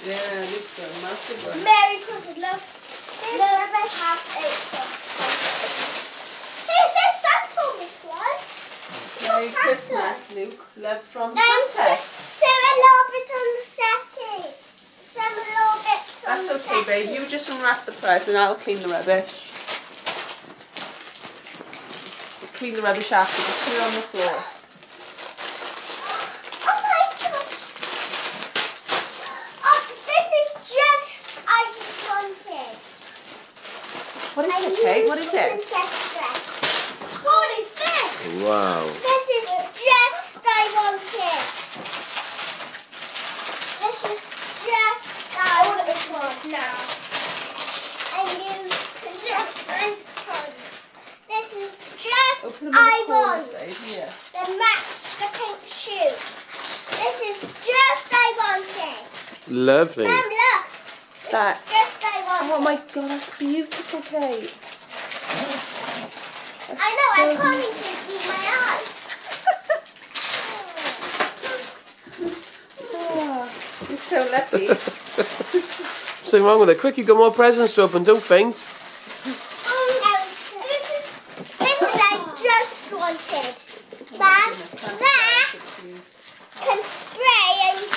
Yeah, Luke's got a massive one. Merry Christmas, love. Love, I have a It says Santa on this one. Merry Christmas, Luke. Love from Santa. Some a little bit on the setting. Some a little bit on That's the okay, babe. You just unwrap the present, I'll clean the rubbish. Clean the rubbish after, just put it on the floor. Oh my gosh! Oh, this is just I wanted. What is it, Kate? What is it? What is this? Wow. This is just I wanted. This is just I wanted this one now. And you can This is just Open them in I the corners, want. babe. Here. They match the pink shoes. This is just I wanted. Lovely. Mum, look. This That. is just I wanted. Oh my god, that's beautiful, Kate. I know, I can't even see my eyes. Oh, you're so lucky. Something wrong with it. Quick, you got more presents to open. Don't faint. This is I just wanted. Mum, that can spread.